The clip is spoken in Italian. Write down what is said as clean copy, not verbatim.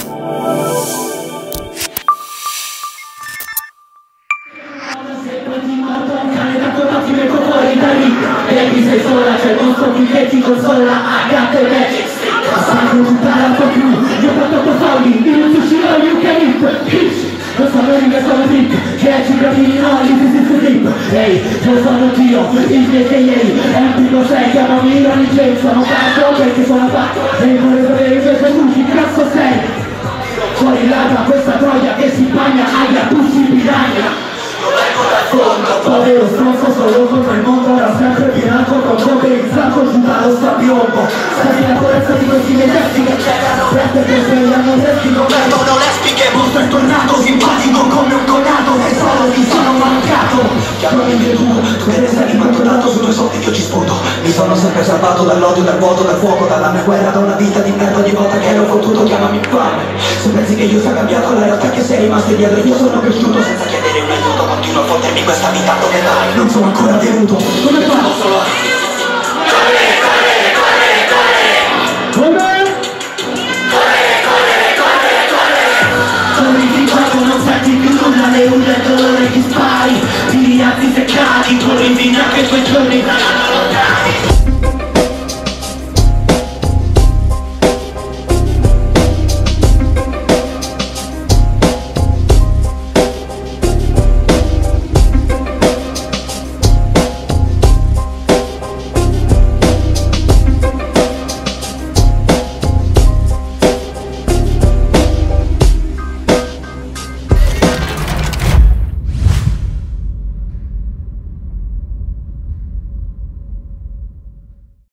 Baby sei sola, c'è il mostro qui che ti consola. I got the magic stick. Sangue non parla più. Io ho fatto soldi, il sushiro you can eat. Bitch, non sono riga, sono trip. 10 grammi no, this is the trip. Ehi, io sono Dio, il DKA. Empiro 6, chiamami la licenza. Non faccio perché sono fatto. E vorrei sapere invece tu chi cazzo sei. Fuori là da questa troia che si bagna. Aia, tu si piragna. Povero stronzo solo contro il mondo, era sempre bianco con come il sacco giù dallo strapiombo. Stai la forza di questi eserciti che cercano prende che svegliano resti non vengono lesbiche. Mostro è tornato simpatico come un cognato e solo ti sono mancato. Chiamami in Gesù, tu che ne sei rimandato su 2 soldi che io ci sputo. Mi sono sempre salvato dall'odio, dal vuoto, dal fuoco, dalla mia guerra, da una vita di merda ogni volta che ero fottuto. Chiamami infame, se pensi che io sia cambiato la realtà che sei rimasto dietro. Io sono cresciuto senza chiedere un aiuto, continuo a fottermi questa vita dove vai, non sono ancora venuto. Come fanno solo a correre, correre, correre, correre. Come? Correre, correre, correre, correre. Corri di gioco, non senti più nulla, le urla e il dolore ti spari. Ti rialzi seccati, corri in neanche 2 giorni.